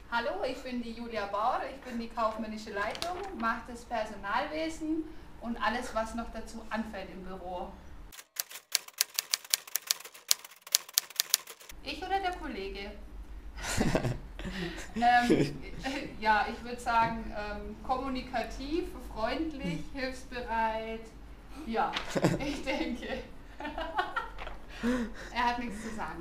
Hallo, ich bin die Julia Bauer, ich bin die kaufmännische Leitung, mache das Personalwesen und alles, was noch dazu anfällt im Büro. Ich oder der Kollege? Ja, ich würde sagen, kommunikativ, freundlich, hilfsbereit. Ja, ich denke. Er hat nichts zu sagen.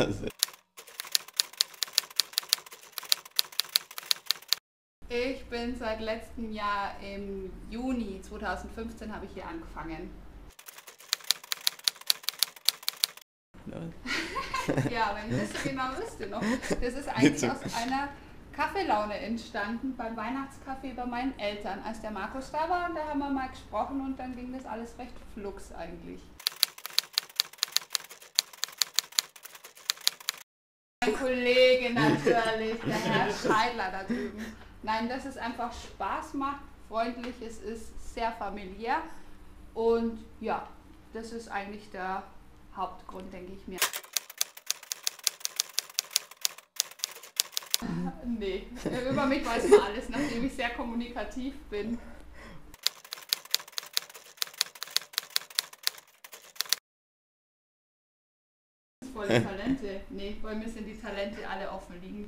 Ich bin seit letztem Jahr im Juni 2015 habe ich hier angefangen. Ja, wenn ich das so genau wüsste noch. Das ist eigentlich aus einer Kaffeelaune entstanden beim Weihnachtskaffee bei meinen Eltern, als der Markus da war, und da haben wir mal gesprochen und dann ging das alles recht flugs eigentlich. Mein Kollege natürlich, der Herr Scheidler da drüben. Nein, dass es einfach Spaß macht, freundlich, es ist sehr familiär und ja, das ist eigentlich der Hauptgrund, denke ich mir. Nee, über mich weiß man alles, nachdem ich sehr kommunikativ bin. Volle Talente. Nee, bei mir sind die Talente alle offen liegend.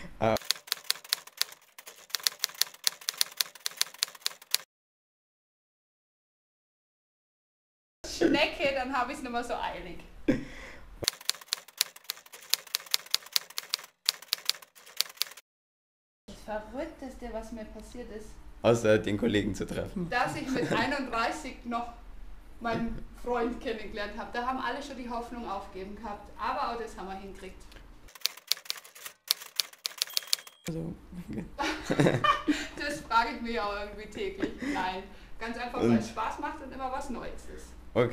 Schnecke, dann habe ich es nicht mehr so eilig. Das Verrückteste, was mir passiert ist, Außer den Kollegen zu treffen. dass ich mit 31 noch meinen Freund kennengelernt habe. Da haben alle schon die Hoffnung aufgegeben gehabt, aber auch das haben wir hingekriegt. Also, okay. Das frage ich mich auch irgendwie täglich. Nein, ganz einfach, weil es Spaß macht und immer was Neues ist. Okay.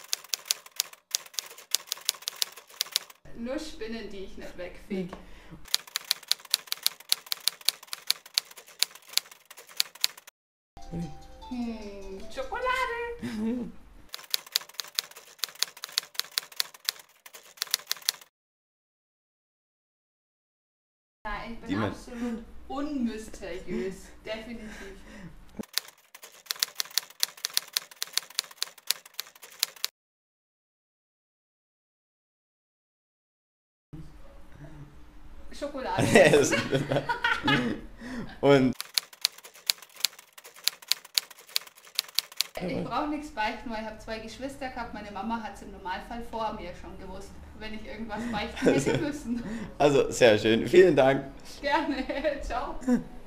Nur Spinnen, die ich nicht wegfege. Schokolade! Nein, ich bin absolut unmysteriös. Definitiv. Schokolade. Und Ich brauche nichts beichten, weil ich habe 2 Geschwister gehabt. Meine Mama hat es im Normalfall vor mir schon gewusst, wenn ich irgendwas beichten hätte müssen. also sehr schön. Vielen Dank. Gerne. Ciao.